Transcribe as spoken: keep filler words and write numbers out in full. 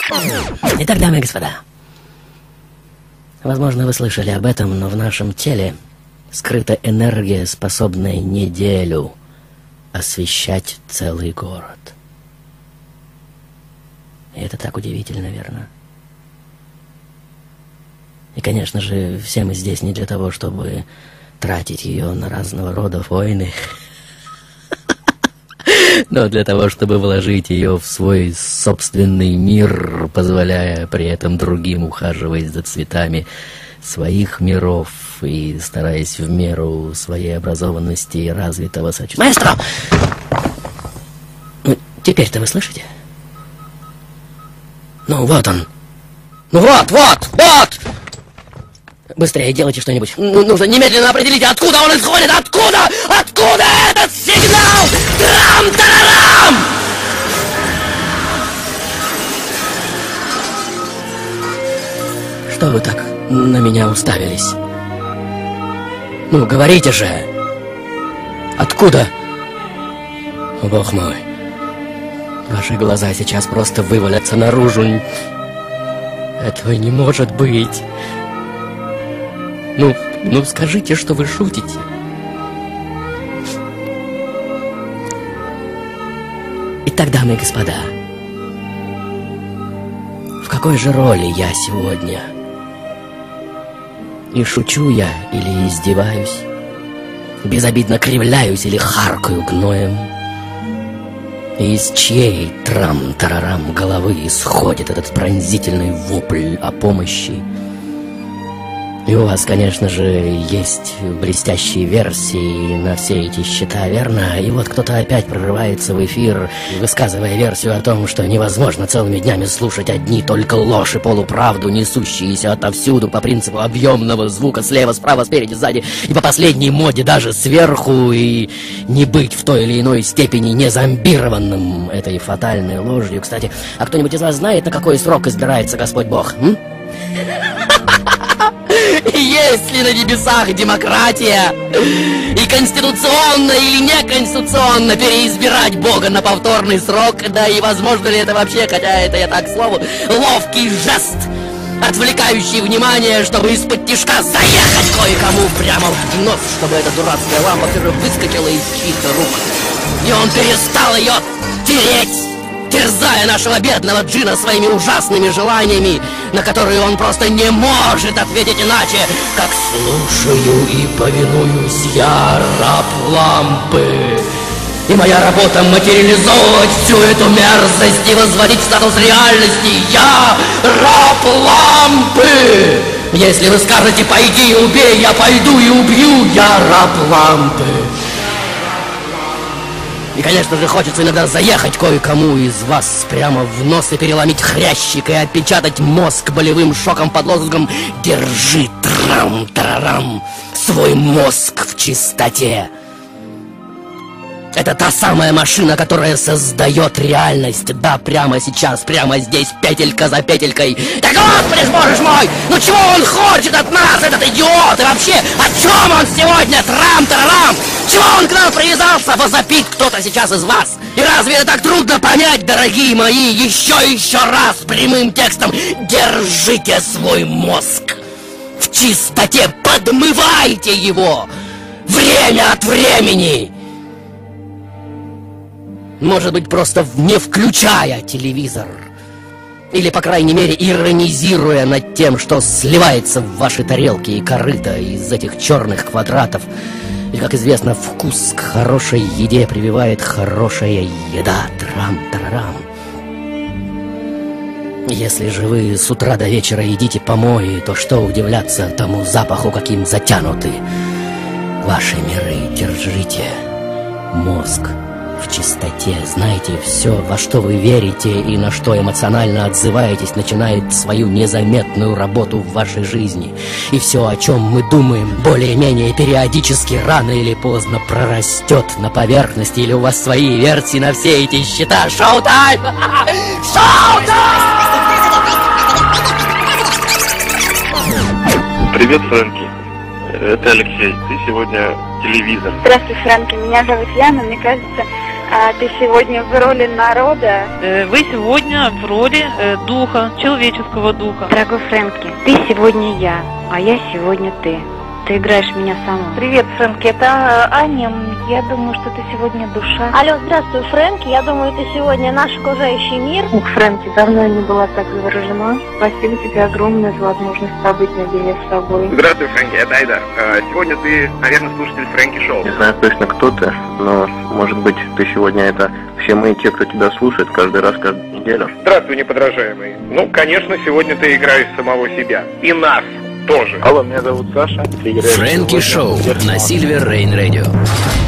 Итак, дамы и господа, возможно, вы слышали об этом, но в нашем теле скрыта энергия, способная неделю освещать целый город. И это так удивительно, верно? И, конечно же, все мы здесь не для того, чтобы тратить ее на разного рода войны, но для того, чтобы вложить ее в свой собственный мир, позволяя при этом другим ухаживать за цветами своих миров и стараясь в меру своей образованности и развитого сочувствия. Маэстро! Ну, теперь-то вы слышите? Ну, вот он. Ну, вот, вот, вот! Быстрее делайте что-нибудь. Ну, нужно немедленно определить, откуда он исходит! Откуда? Откуда этот сигнал? Трам-тарарам! Что вы так на меня уставились? Ну, говорите же! Откуда? О, бог мой! Ваши глаза сейчас просто вывалятся наружу. Этого не может быть! Ну, ну скажите, что вы шутите. Итак, дамы и господа, в какой же роли я сегодня? И шучу я или издеваюсь? Безобидно кривляюсь или харкаю гноем? И из чьей трам-тарарам головы исходит этот пронзительный вопль о помощи? И у вас, конечно же, есть блестящие версии на все эти счета, верно? И вот кто-то опять прорывается в эфир, высказывая версию о том, что невозможно целыми днями слушать одни только ложь и полуправду, несущиеся отовсюду по принципу объемного звука слева, справа, спереди, сзади, и по последней моде даже сверху, и не быть в той или иной степени не зомбированным этой фатальной ложью. Кстати, а кто-нибудь из вас знает, на какой срок избирается Господь Бог? М? Есть ли на небесах демократия? И конституционно или неконституционно переизбирать Бога на повторный срок? Да и возможно ли это вообще, хотя это я так к слову, ловкий жест, отвлекающий внимание, чтобы из-под тишка заехать кое-кому прямо в нос, чтобы эта дурацкая лампа все выскочила из чьих-то рук, и он перестал ее тереть, терзая нашего бедного Джина своими ужасными желаниями, на которые он просто не может ответить иначе, как «слушаю и повинуюсь, я раб лампы». И моя работа материализовывать всю эту мерзость и возводить в статус реальности. Я раб лампы. Если вы скажете «пойди и убей», я пойду и убью. Я раб лампы. И, конечно же, хочется иногда заехать кое-кому из вас прямо в нос и переломить хрящик и отпечатать мозг болевым шоком под лозунгом «Держи, трам-тарарам, свой мозг в чистоте». Это та самая машина, которая создает реальность. Да, прямо сейчас, прямо здесь, петелька за петелькой. Да господи ж, боже ж мой! Ну чего он хочет от нас, этот идиот? И вообще, о чем он сегодня? Трам-тарарам! Чего он к нам привязался? Возопит кто-то сейчас из вас. И разве это так трудно понять, дорогие мои? Еще и еще раз прямым текстом. Держите свой мозг в чистоте. Подмывайте его время от времени. Может быть, просто не включая телевизор. Или, по крайней мере, иронизируя над тем, что сливается в ваши тарелки и корыта из этих черных квадратов. И, как известно, вкус к хорошей еде прививает хорошая еда. Трам-тарарам. Если же вы с утра до вечера едите помои, то что удивляться тому запаху, каким затянуты ваши миры. Держите мозг в чистоте. Знаете, все, во что вы верите и на что эмоционально отзываетесь, начинает свою незаметную работу в вашей жизни. И все, о чем мы думаем, более-менее периодически, рано или поздно прорастет на поверхности. Или у вас свои версии на все эти счета? Шоу-тайм! Шоу-тайм! Привет, Фрэнки. Это Алексей. Ты сегодня телевизор. Здравствуй, Фрэнки. Меня зовут Яна. Мне кажется, А ты сегодня в роли народа? Э, Вы сегодня в роли э, духа, человеческого духа. Дорогой Фрэнки, ты сегодня я, а я сегодня ты. Ты играешь меня саму. Привет, Фрэнки, это Аня. Я думаю, что ты сегодня душа. Алло, здравствуй, Фрэнки. Я думаю, ты сегодня наш окружающий мир. Ух, Фрэнки, давно я не была так заворожена. Спасибо тебе огромное за возможность побыть наедине с собой. Здравствуй, Фрэнки, это Айдар. А, сегодня ты, наверное, слушатель Фрэнки Шоу. Не знаю точно, кто ты, но, может быть, ты сегодня это все мы, те, кто тебя слушает, каждый раз, каждую неделю. Здравствуй, неподражаемый. Ну, конечно, сегодня ты играешь самого себя. И нас тоже. Алло, меня зовут Саша. Фрэнки Шоу на Silver Rain Radio.